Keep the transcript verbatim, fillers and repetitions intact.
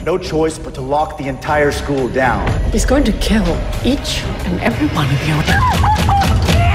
no choice but to lock the entire school down. He's going to kill each and every one of you.